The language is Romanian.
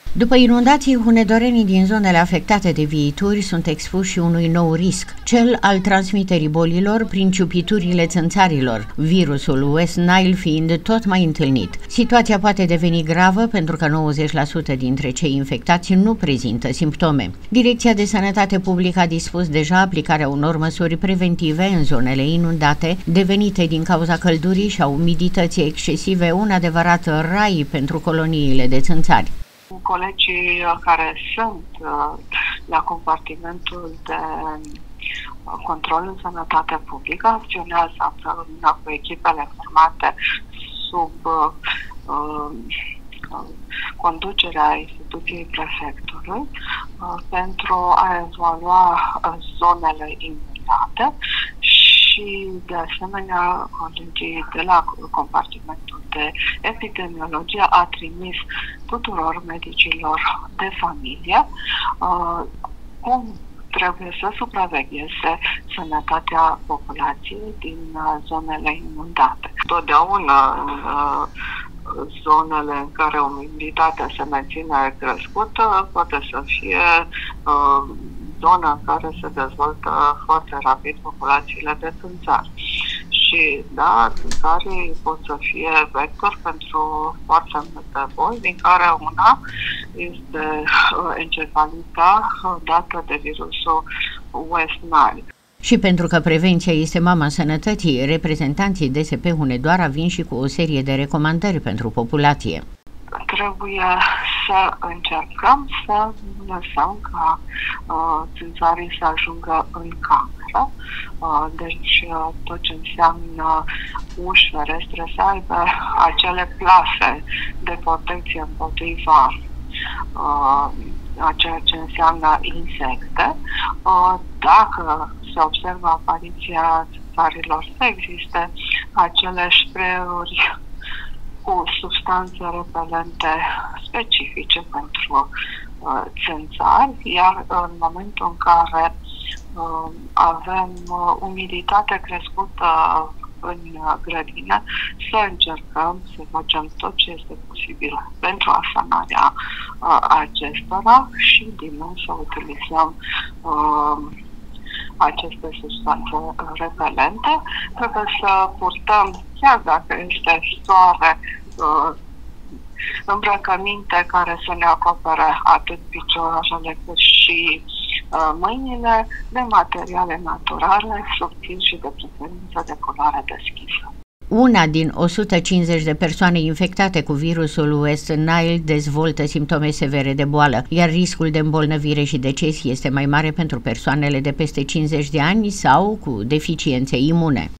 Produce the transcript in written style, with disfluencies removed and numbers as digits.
După inundații, hunedorenii din zonele afectate de viituri sunt expuși unui nou risc, cel al transmiterii bolilor prin ciupiturile țânțarilor, virusul West Nile fiind tot mai întâlnit. Situația poate deveni gravă pentru că 90% dintre cei infectați nu prezintă simptome. Direcția de Sănătate Publică a dispus deja aplicarea unor măsuri preventive în zonele inundate, devenite din cauza căldurii și a umidității excesive un adevărat rai pentru coloniile de țânțari. Colegii care sunt la compartimentul de control în sănătate publică acționează împreună cu echipele formate sub conducerea instituției prefectului pentru a evalua zonele inundate și, de asemenea, colegii de la compartimentul de epidemiologie a trimis tuturor medicilor de familie cum trebuie să supravegheze sănătatea populației din zonele inundate. Totdeauna în zonele în care umiditatea se menține crescută poate să fie zona în care se dezvoltă foarte rapid populațiile de țânțari. Și, da, țânțarii pot să fie vector pentru foarte multe boli, din care una este encefalita dată de virusul West Nile. Și pentru că prevenția este mama sănătății, reprezentanții DSP Hunedoara vin și cu o serie de recomandări pentru populație. Trebuie să încercăm să nu lăsăm ca țânțarii să ajungă în cameră. Deci tot ce înseamnă uși, ferestre, să aibă acele plase de protecție împotriva a ceea ce înseamnă insecte. Dacă se observă apariția țânțarilor, să existe acele spray-uri cu substanțe repelente specifice pentru țânțari, iar în momentul în care avem umiditate crescută în grădină, să încercăm să facem tot ce este posibil pentru asanarea acestora și din nou să utilizăm aceste substanțe repelente. Trebuie să purtăm, chiar dacă este soare, îmbrăcăminte care să ne acopere atât picioarele cât și mâinile, de materiale naturale, subțiri și de preferință de culoare deschisă. Una din 150 de persoane infectate cu virusul West Nile dezvoltă simptome severe de boală, iar riscul de îmbolnăvire și deces este mai mare pentru persoanele de peste 50 de ani sau cu deficiențe imune.